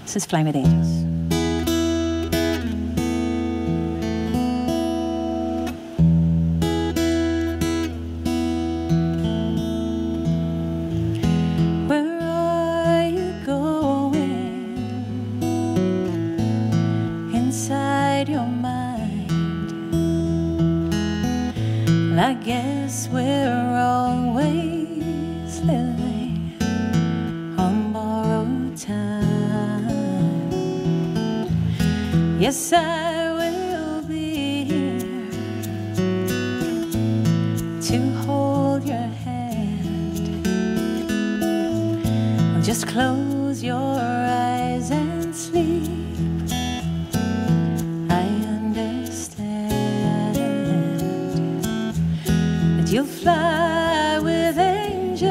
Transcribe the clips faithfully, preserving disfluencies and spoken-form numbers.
This is Flying with Angels. I guess we're always living on borrowed time. Yes, I will be here to hold your hand. Just close your eyes and sleep. You'll fly with angels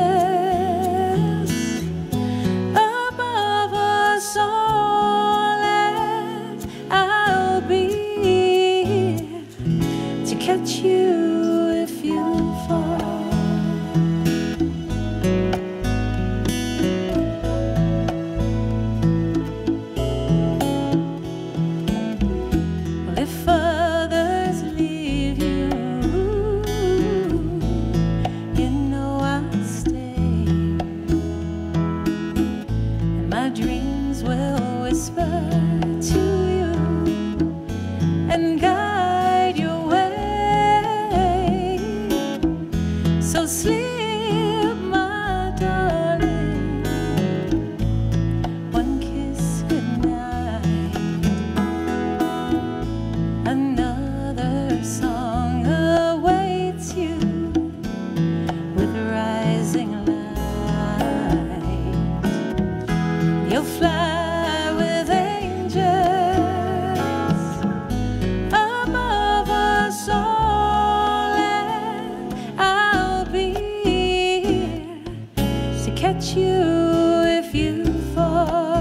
above us all, and I'll be here to catch you if you fall. Well, if others leave you, dreams will whisper to you and guide your way. So sleep, my darling, one kiss goodnight. Another song awaits you with rising light. You'll fly with angels above us all, and I'll be here to catch you if you fall.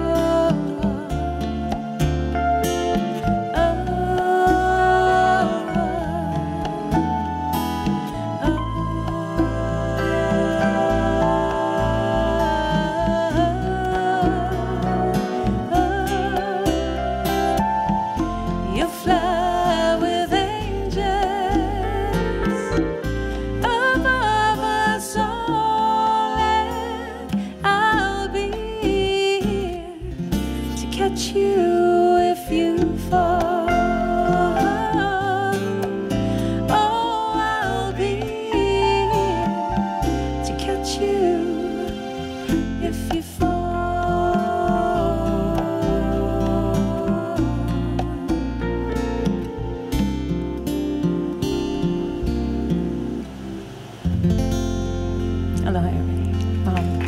You if you fall. Oh, I'll be here to catch you if you fall. Aloha, everybody. Um,